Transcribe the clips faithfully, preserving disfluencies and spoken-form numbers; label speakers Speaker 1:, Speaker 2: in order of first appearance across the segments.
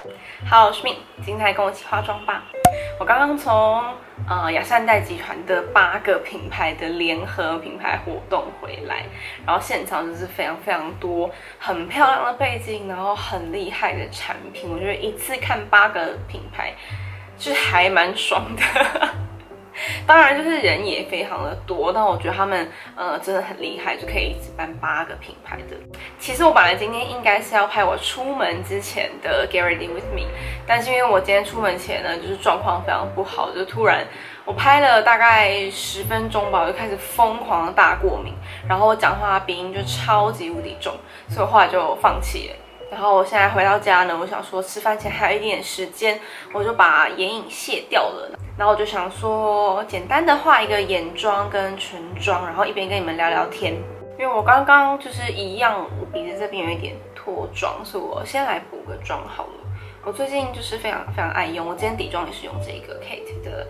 Speaker 1: 好，我是敏，今天来跟我一起化妆吧。我刚刚从呃雅诗兰黛集团的八个品牌的联合品牌活动回来，然后现场就是非常非常多很漂亮的背景，然后很厉害的产品。我觉得一次看八个品牌，就是还蛮爽的。当然，就是人也非常的多，但我觉得他们呃真的很厉害，就可以一直办八个品牌的。其实我本来今天应该是要拍我出门之前的 Get Ready With Me， 但是因为我今天出门前呢，就是状况非常不好，就突然我拍了大概十分钟吧，我就开始疯狂的大过敏，然后我讲话鼻音就超级无敌重，所以我后来就放弃了。然后我现在回到家呢，我想说吃饭前还有一点时间，我就把眼影卸掉了。然后我就想说，简单的画一个眼妆跟唇妆，然后一边跟你们聊聊天。因为我刚刚就是一样，我鼻子这边有一点脱妆，所以我先来补个妆好了。我最近就是非常非常爱用，我今天底妆也是用这个 Kate 的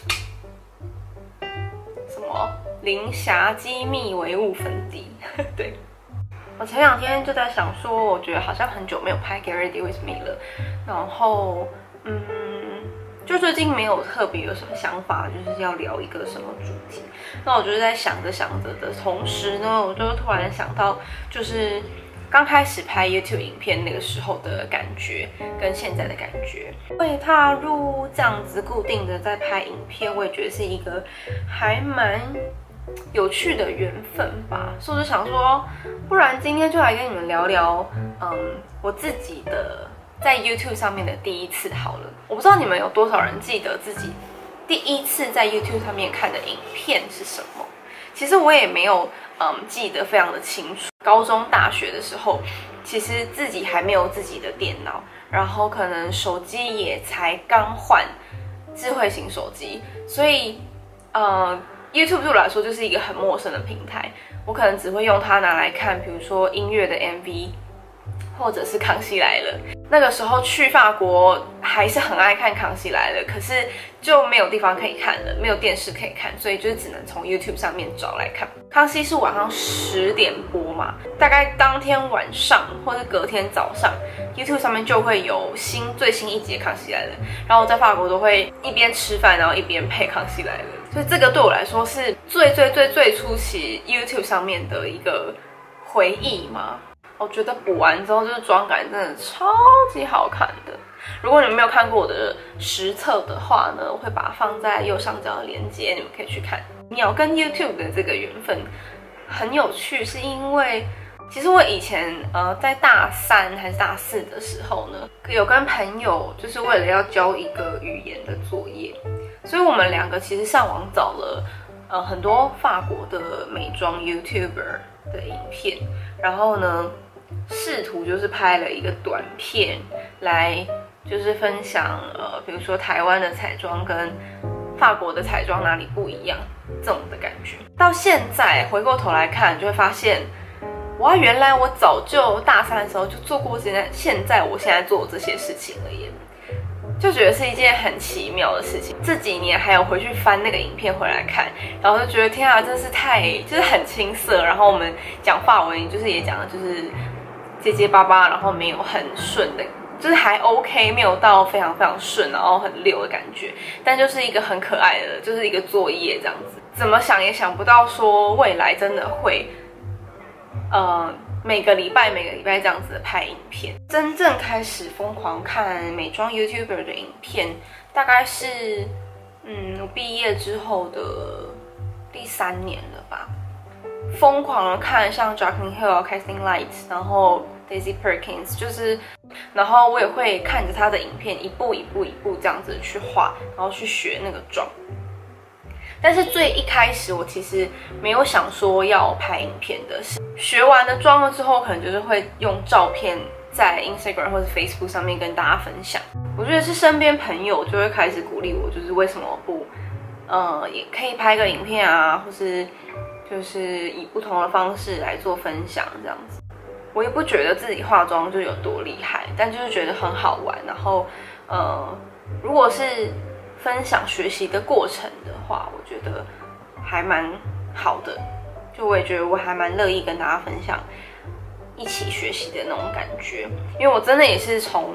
Speaker 1: 什么零瑕肌密维雾粉底，对。我前两天就在想说，我觉得好像很久没有拍 Get Ready With Me 了，然后嗯，就最近没有特别有什么想法，就是要聊一个什么主题。那我就是在想着想着的同时呢，我就突然想到，就是刚开始拍 YouTube 影片那个时候的感觉，跟现在的感觉。会踏入这样子固定的在拍影片，我也觉得是一个还蛮有趣的缘分吧，所以我就想说，不然今天就来跟你们聊聊，嗯，我自己的在 YouTube 上面的第一次好了。我不知道你们有多少人记得自己第一次在 YouTube 上面看的影片是什么？其实我也没有，嗯，记得非常的清楚。高中、大学的时候，其实自己还没有自己的电脑，然后可能手机也才刚换智慧型手机，所以，呃。YouTube 对我来说就是一个很陌生的平台，我可能只会用它拿来看，比如说音乐的 M V， 或者是《康熙来了》。那个时候去法国还是很爱看《康熙来了》，可是就没有地方可以看了，没有电视可以看，所以就是只能从 YouTube 上面找来看。康熙是晚上十点播嘛，大概当天晚上或是隔天早上 ，YouTube 上面就会有新最新一集《康熙来了》，然后我在法国都会一边吃饭，然后一边配《康熙来了》。所以这个对我来说是最最最最初期 YouTube 上面的一个回忆嘛。我觉得补完之后，就是妆感真的超级好看的。如果你们没有看过我的实测的话呢，我会把它放在右上角的链接，你们可以去看。鸟跟 YouTube 的这个缘分很有趣，是因为其实我以前呃在大三还是大四的时候呢，有跟朋友就是为了要交一个语言的作业。所以我们两个其实上网找了，呃，很多法国的美妆 YouTuber 的影片，然后呢，试图就是拍了一个短片来，就是分享，呃，比如说台湾的彩妆跟法国的彩妆哪里不一样这种的感觉。到现在回过头来看，就会发现，哇，原来我早就大三的时候就做过现在现在我现在做这些事情了耶。就觉得是一件很奇妙的事情。这几年还有回去翻那个影片回来看，然后就觉得天啊，真是太就是很青涩。然后我们讲法文，就是也讲的就是结结巴巴，然后没有很顺的，就是还 OK， 没有到非常非常顺，然后很溜的感觉。但就是一个很可爱的，就是一个作业这样子。怎么想也想不到说未来真的会，呃。每个礼拜每个礼拜这样子的拍影片，真正开始疯狂看美妆 YouTuber 的影片，大概是嗯我毕业之后的第三年了吧。疯狂的看像 Jaclyn Hill、Kathleen Light， 然后 Daisy Perkins， 就是，然后我也会看着她的影片一步一步一步这样子去画，然后去学那个妆。但是最一开始我其实没有想说要拍影片的，学完了妆了之后，可能就是会用照片在 Instagram 或者 Facebook 上面跟大家分享。我觉得是身边朋友就会开始鼓励我，就是为什么不，呃，也可以拍个影片啊，或是就是以不同的方式来做分享这样子。我也不觉得自己化妆就有多厉害，但就是觉得很好玩。然后，呃，如果是分享学习的过程的话，我觉得还蛮好的。就我也觉得我还蛮乐意跟大家分享一起学习的那种感觉，因为我真的也是从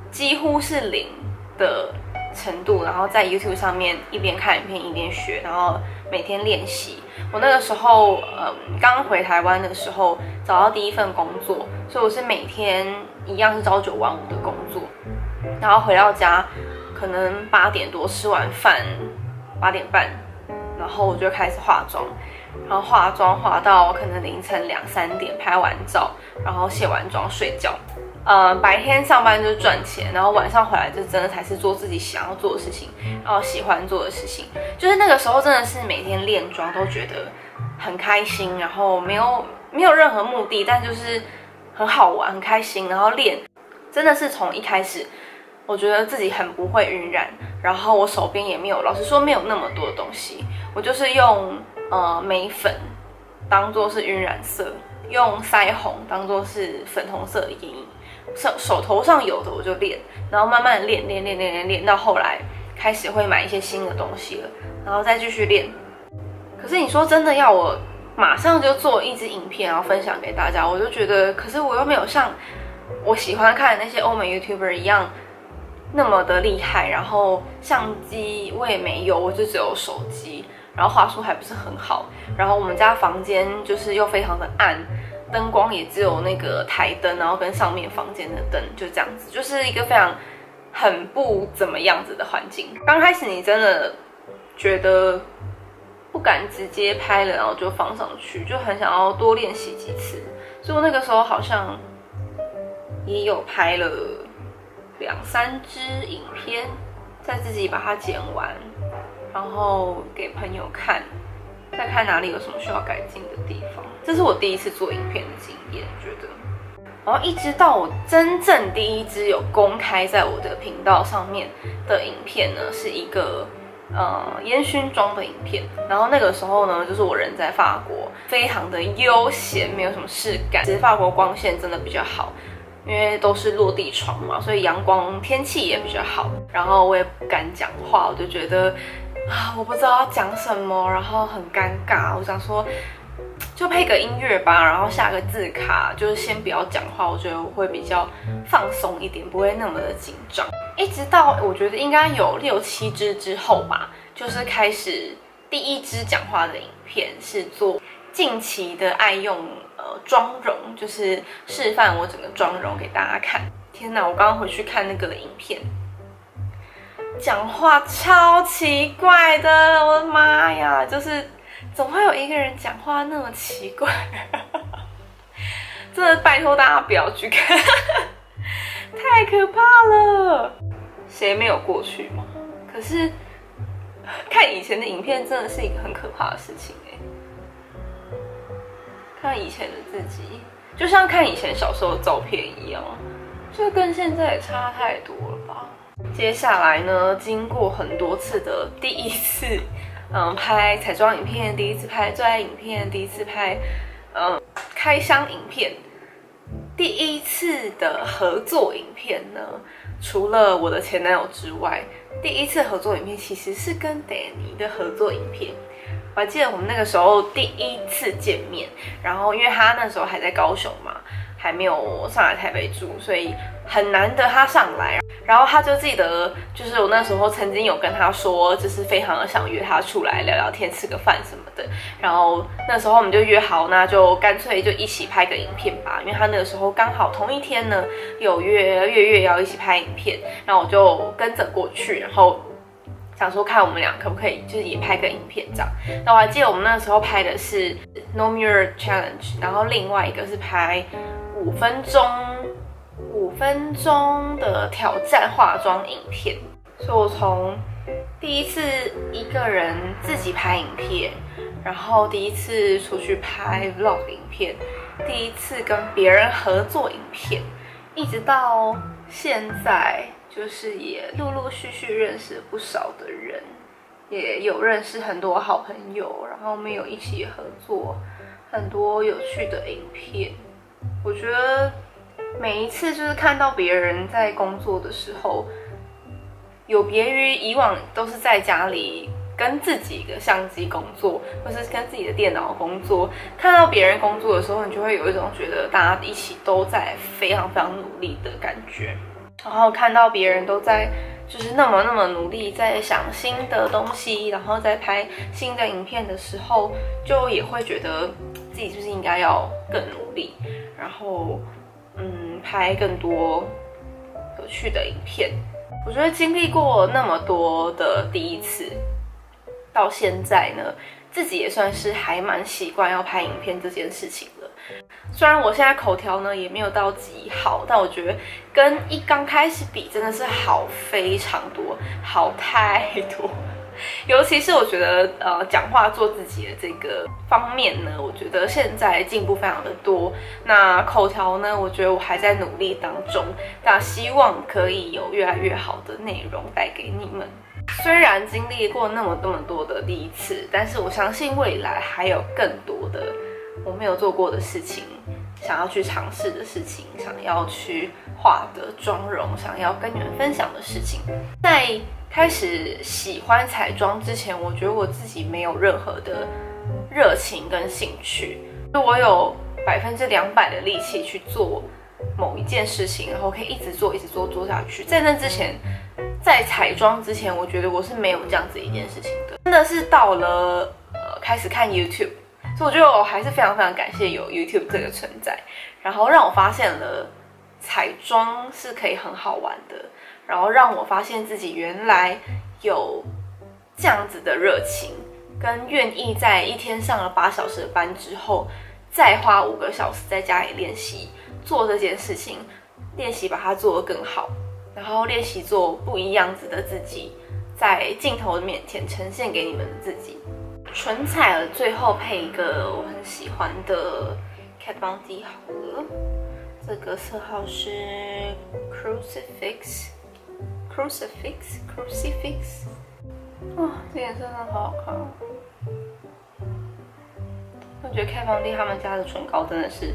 Speaker 1: 几乎是零的程度，然后在 YouTube 上面一边看影片一边学，然后每天练习。我那个时候，嗯，刚回台湾的时候找到第一份工作，所以我是每天一样是朝九晚五的工作，然后回到家可能八点多吃完饭，八点半，然后我就开始化妆，然后化妆化到可能凌晨两三点，拍完照，然后卸完妆睡觉。呃，白天上班就是赚钱，然后晚上回来就真的才是做自己想要做的事情，然后喜欢做的事情。就是那个时候真的是每天练妆都觉得很开心，然后没有没有任何目的，但就是很好玩、很开心。然后练真的是从一开始，我觉得自己很不会晕染，然后我手边也没有，老实说没有那么多的东西，我就是用呃眉粉当做是晕染色，用腮红当做是粉红色的眼影。手手头上有的我就练，然后慢慢练练练练练练到后来开始会买一些新的东西了，然后再继续练。可是你说真的要我马上就做一支影片然后分享给大家，我就觉得，可是我又没有像我喜欢看的那些欧美 YouTuber 一样那么的厉害，然后相机我也没有，我就只有手机，然后画术还不是很好，然后我们家房间就是又非常的暗。灯光也只有那个台灯，然后跟上面房间的灯，就这样子，就是一个非常很不怎么样子的环境。刚开始你真的觉得不敢直接拍了，然后就放上去，就很想要多练习几次。所以我那个时候好像也有拍了两三支影片，再自己把它剪完，然后给朋友看。再看哪里有什么需要改进的地方，这是我第一次做影片的经验，觉得。然后一直到我真正第一支有公开在我的频道上面的影片呢，是一个呃烟熏妆的影片。然后那个时候呢，就是我人在法国，非常的悠闲，没有什么事干。其实法国光线真的比较好，因为都是落地窗嘛，所以阳光天气也比较好。然后我也不敢讲话，我就觉得。啊，我不知道要讲什么，然后很尴尬。我想说，就配个音乐吧，然后下个字卡，就是先不要讲话，我觉得我会比较放松一点，不会那么的紧张。一直到我觉得应该有六七支之后吧，就是开始第一支讲话的影片是做近期的爱用呃妆容，就是示范我整个妆容给大家看。天哪，我刚刚回去看那个影片。讲话超奇怪的，我的妈呀！就是怎么会有一个人讲话那么奇怪？真的拜托大家不要去看，太可怕了。谁没有过去吗？可是看以前的影片真的是一个很可怕的事情哎。看以前的自己，就像看以前小时候的照片一样，就跟现在也差太多了吧。接下来呢，经过很多次的第一次，嗯，拍彩妆影片，第一次拍最爱影片，第一次拍，嗯，开箱影片，第一次的合作影片呢，除了我的前男友之外，第一次合作影片其实是跟 Danny 的合作影片。我还记得我们那个时候第一次见面，然后因为他那时候还在高雄嘛，还没有上来台北住，所以很难得他上来。然后他就记得，就是我那时候曾经有跟他说，就是非常的想约他出来聊聊天、吃个饭什么的。然后那时候我们就约好，那就干脆就一起拍个影片吧。因为他那个时候刚好同一天呢，有约月月要一起拍影片，然后我就跟着过去，然后想说看我们俩可不可以就是也拍个影片这样。那我还记得我们那时候拍的是 No Mirror Challenge， 然后另外一个是拍五分钟。五分钟的挑战化妆影片，所以我从第一次一个人自己拍影片，然后第一次出去拍 vlog 影片，第一次跟别人合作影片，一直到现在，就是也陆陆续续认识了不少的人，也有认识很多好朋友，然后我们有一起合作很多有趣的影片。我觉得每一次就是看到别人在工作的时候，有别于以往都是在家里跟自己的相机工作，或是跟自己的电脑工作，看到别人工作的时候，你就会有一种觉得大家一起都在非常非常努力的感觉。 然后看到别人都在就是那么那么努力在想新的东西，然后在拍新的影片的时候，就也会觉得自己就是应该要更努力，然后嗯拍更多有趣的影片。我觉得经历过那么多的第一次，到现在呢，自己也算是还蛮习惯要拍影片这件事情了。虽然我现在口条呢也没有到极好，但我觉得跟一刚开始比真的是好非常多，好太多。尤其是我觉得呃讲话做自己的这个方面呢，我觉得现在进步非常的多。那口条呢，我觉得我还在努力当中，但希望可以有越来越好的内容带给你们。虽然经历过那么那么多的第一次，但是我相信未来还有更多的我没有做过的事情，想要去尝试的事情，想要去画的妆容，想要跟你们分享的事情。在开始喜欢彩妆之前，我觉得我自己没有任何的热情跟兴趣，我有百分之两百的力气去做某一件事情，然后可以一直做一直做做下去。在那之前，在彩妆之前，我觉得我是没有这样子一件事情的。真的是到了呃开始看 YouTube， 所以我觉得我还是非常非常感谢有 YouTube 这个存在，然后让我发现了彩妆是可以很好玩的，然后让我发现自己原来有这样子的热情，跟愿意在一天上了八小时的班之后，再花五个小时在家里练习做这件事情，练习把它做得更好。然后练习做不一样子的自己，在镜头面前呈现给你们的自己。唇彩了，最后配一个我很喜欢的 Kat Von D 好了，这个色号是 Crucifix Crucifix Crucifix， 哇，这颜色真的好好看哦！我觉得 Kat Von D 他们家的唇膏真的是，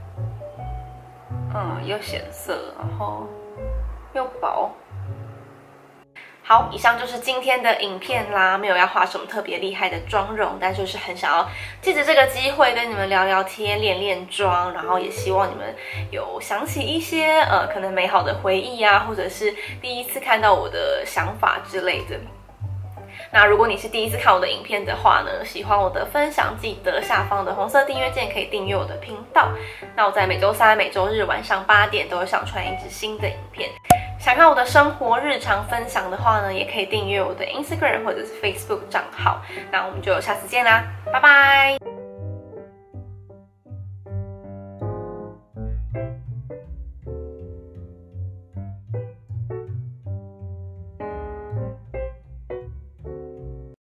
Speaker 1: 嗯，又显色，然后又薄。好，以上就是今天的影片啦，没有要画什么特别厉害的妆容，但就是很想要借着这个机会跟你们聊聊天、练练妆，然后也希望你们有想起一些呃可能美好的回忆啊，或者是第一次看到我的想法之类的。那如果你是第一次看我的影片的话呢，喜欢我的分享，记得下方的红色订阅键可以订阅我的频道。那我在每周三、每周日晚上八点都会上传一支新的影片。想看我的生活日常分享的话呢，也可以订阅我的 Instagram 或者是 Facebook 账号。那我们就下次见啦，拜拜。